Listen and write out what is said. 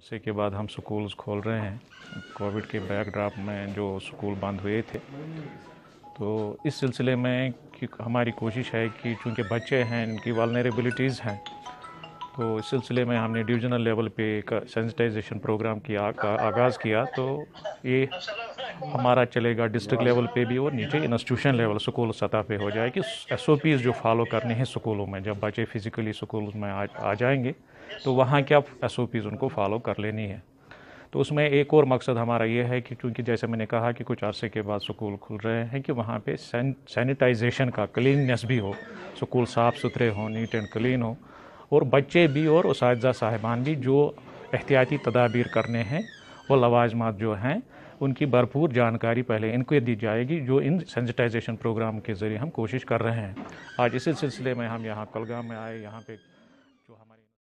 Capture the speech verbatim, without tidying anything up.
से के बाद हम स्कूल्स खोल रहे हैं। कोविड के बैकड्रॉप में जो स्कूल बंद हुए थे, तो इस सिलसिले में कि हमारी कोशिश है कि चूँकि बच्चे हैं, इनकी वल्नरेबिलिटीज़ हैं, तो इस सिलसिले में हमने डिविज़नल लेवल पे एक सेंसिटाइजेशन प्रोग्राम की आ, का आगाज़ किया। तो ये हमारा चलेगा डिस्ट्रिक्ट लेवल पे भी और नीचे इंस्टीट्यूशन लेवल स्कूल सतह पे हो जाए कि एस ओ पीज़ जो फॉलो करने हैं स्कूलों में। जब बच्चे फिज़िकली स्कूल में आ, आ जाएंगे तो वहाँ क्या एस ओ पीज़ उनको फॉलो कर लेनी है। तो उसमें एक और मकसद हमारा ये है कि चूँकि जैसे मैंने कहा कि कुछ अरसे के बाद स्कूल खुल रहे हैं कि वहाँ पे सैनिटाइजेशन का क्लीननेस भी हो, स्कूल साफ़ सुथरे हों, नीट एंड क्लीन हो, और बच्चे भी और उसातिज़ा साहिबान भी जो एहतियाती तदाबीर करने हैं वो लवाजमात जो हैं उनकी भरपूर जानकारी पहले इनको दी जाएगी, जो इन सेंसिटाइजेशन प्रोग्राम के ज़रिए हम कोशिश कर रहे हैं। आज इसी सिलसिले में हम यहाँ कुलगाम में आए। यहाँ पे